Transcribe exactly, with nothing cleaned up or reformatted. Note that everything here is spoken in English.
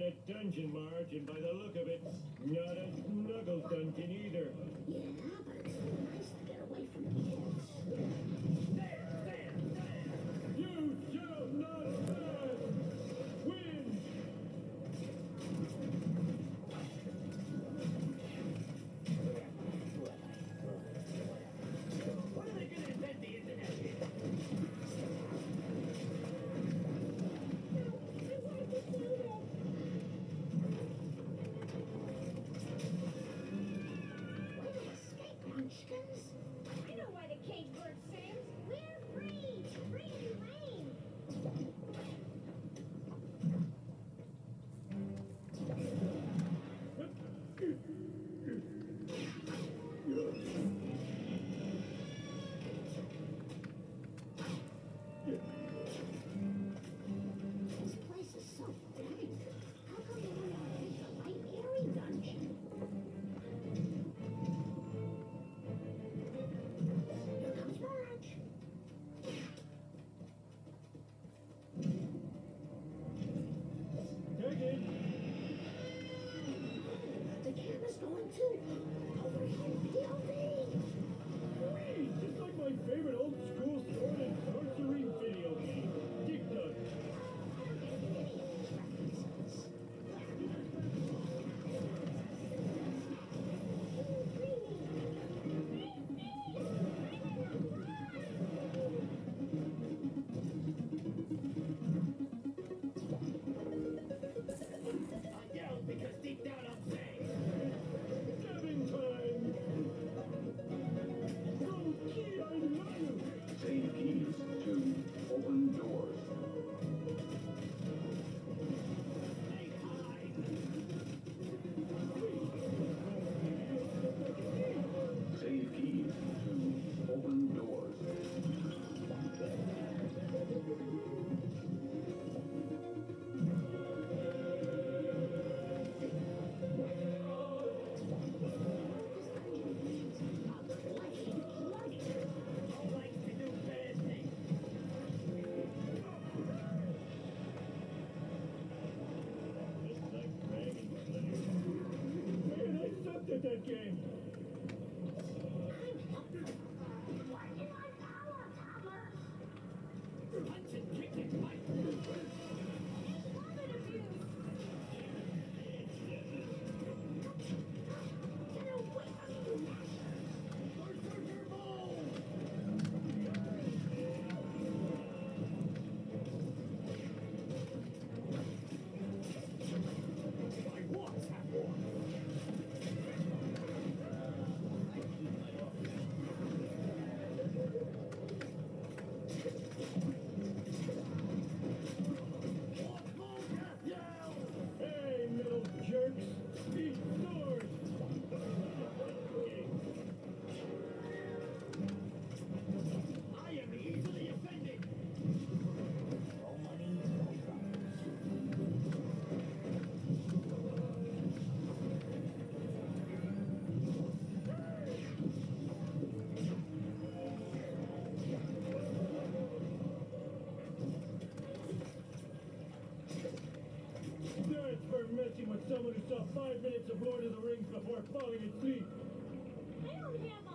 a dungeon, Marge, and by the look of it, not a snuggle dungeon either. Yeah, but it's so nice to get away from kids. There, there, there! You shall not pass! Win! What are they going to invent the internet here? I know why the cage bird sings. We're free, free to reign. This place is so dank. How come they don't want to make a light airy dungeon? Here comes Marge. Take it! The camera's going too. Overhead P O V. Great! It's like my favorite old school sword and sorcery video game, Dig Dug. I yell because deep down I'm saying, dabbing time! Go key, I love you! Save keys to open doors. Hey, hi! Save keys to open doors. All likes to do bad things. Just like Dragon Slayer. Man, I sucked at that game. Punch and kick and fight. Berserker Ball! My walks have walked. Hey, little jerks! Eat swords! I am easily offended! No money, no problems. That's for messing with someone who saw five minutes of Lord of the Rings before falling asleep. I don't have